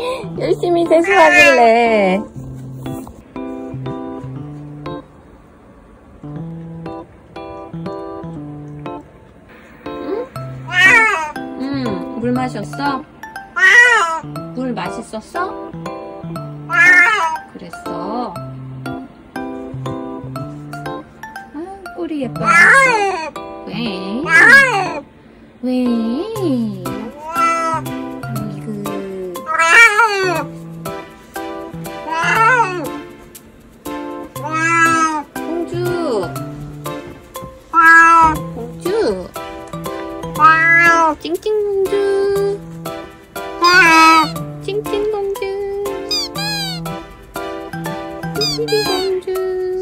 열심히 세수하길래. 응? 물 마셨어? 물 맛있었어? 그랬어. 아, 꼬리 예뻐. 왜? 왜? 공주. 공주. 찡찡공주. 찡찡공주. 찡찡공주.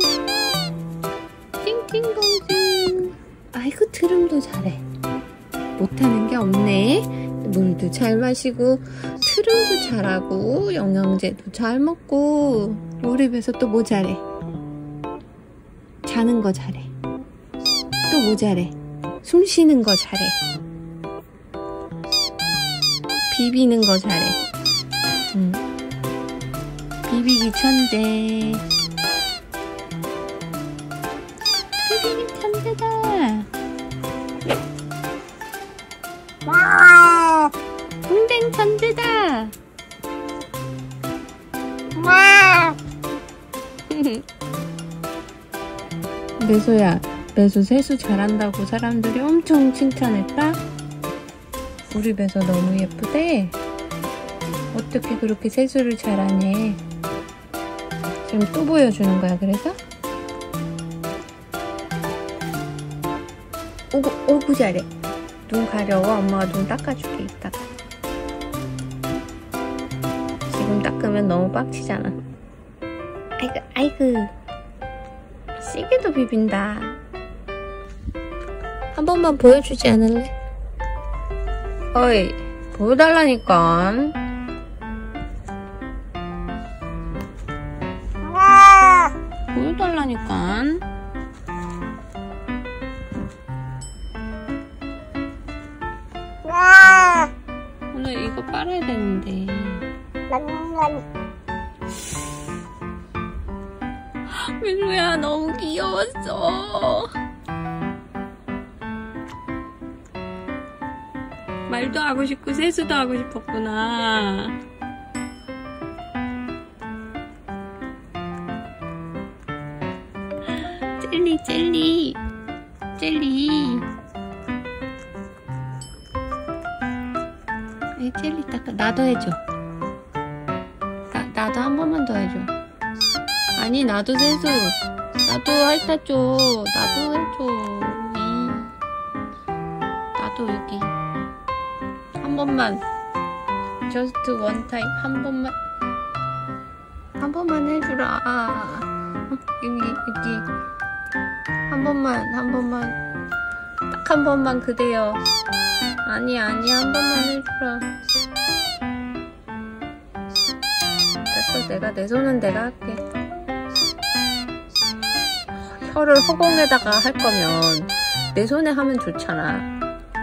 찡찡공주. 아이고, 트름도 잘해. 못하는 게 없네. 물도 잘 마시고 트름도 잘하고 영양제도 잘 먹고 우리 배서 또 뭐 잘해? 자는 거 잘해. 또 뭐 잘해? 숨 쉬는 거 잘해. 비비는 거 잘해. 비비기 천재. 비비기 천재다. 풍뎅 천재다. 매소야, 매소 세수 잘한다고 사람들이 엄청 칭찬했다? 우리 매소 너무 예쁘대? 어떻게 그렇게 세수를 잘하니? 지금 또 보여주는 거야, 그래서? 오구 잘해. 눈 가려워. 엄마가 눈 닦아줄게, 이따가. 지금 닦으면 너무 빡치잖아. 아이고. 시계도 비빈다. 한 번만 보여주지 않을래? 어이, 보여달라니까. 보여달라니까. 오늘 이거 빨아야 되는데. 민우야, 너무 귀여웠어. 말도 하고 싶고 세수도 하고 싶었구나. 젤리. 젤리 닦아. 나도 해줘. 나도 한 번만 더 해줘. 아니, 나도 세수. 나도 핥아줘. 나도 해줘. 나도 여기. 한 번만. Just one time. 한 번만 해주라. 여기. 한 번만. 딱 한 번만 그대요. 아니, 한 번만 해주라. 됐어, 내 손은 내가 할게. 혀를 허공에다가 할 거면 내 손에 하면 좋잖아.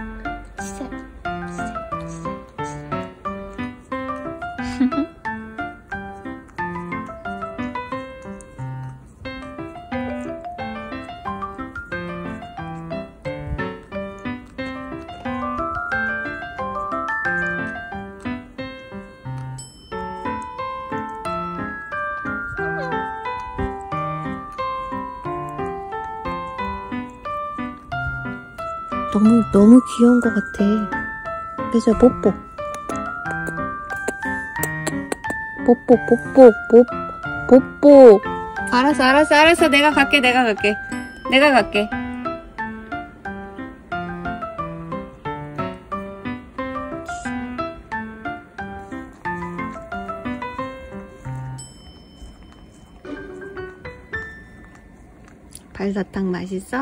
너무 귀여운 것 같아. 그래서 뽀뽀. 알았어. 내가 갈게. 발사탕 맛있어?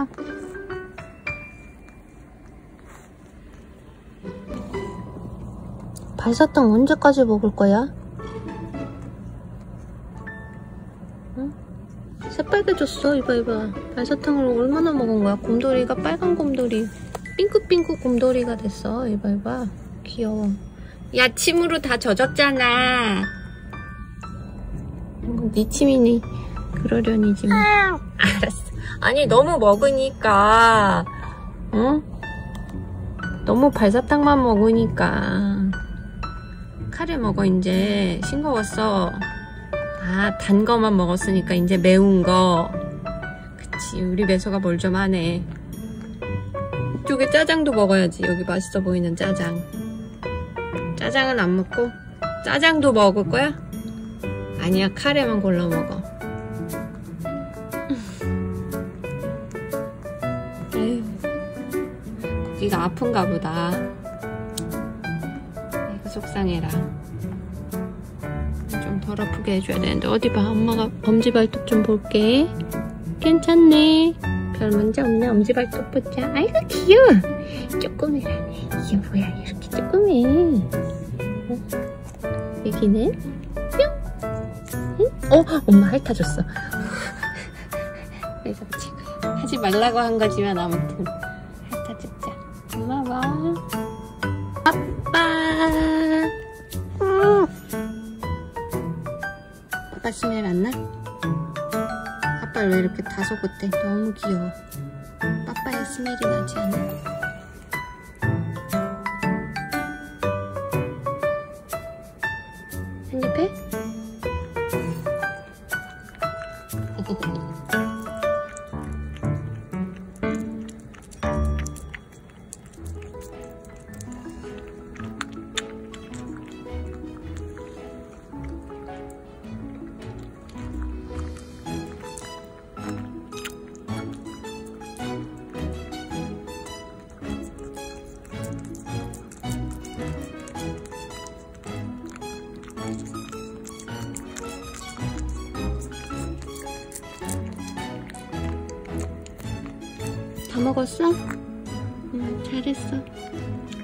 발사탕 언제까지 먹을 거야? 응? 새빨개졌어. 이봐. 발사탕을 얼마나 먹은 거야? 곰돌이가 빨간 곰돌이, 핑크핑크 곰돌이가 됐어. 이봐. 귀여워. 야, 침으로 다 젖었잖아. 네 침이니 그러려니지 뭐. 알았어. 아니 너무 먹으니까 응? 너무 발사탕만 먹으니까. 카레 먹어. 이제 싱거웠어. 아, 단 거만 먹었으니까 이제 매운 거. 그치, 우리 매소가 뭘 좀 하네. 이쪽에 짜장도 먹어야지. 여기 맛있어 보이는 짜장. 짜장은 안 먹고 짜장도 먹을 거야? 아니야, 카레만 골라 먹어. 에휴, 고기가 아픈가 보다. 아이고 속상해라. 좀 덜 아프게 해줘야 되는데. 어디 봐, 엄마가 엄지발톱 좀 볼게. 괜찮네. 별 문제 없네. 엄지발톱 보자. 아이고 귀여워. 쪼꼬매라네. 이게 뭐야, 이렇게 쪼꼬매. 여기는 뿅. 엄마 핥아줬어. 그래서 지금 하지 말라고 한 거지만 아무튼 핥아줬자. 엄마 봐. 아빠 스멜 안 나? 아빠를 왜 이렇게 다소곳대? 너무 귀여워. 빠빠의 스멜이 나지 않아? 한입 해? 다 먹었어? 잘했어.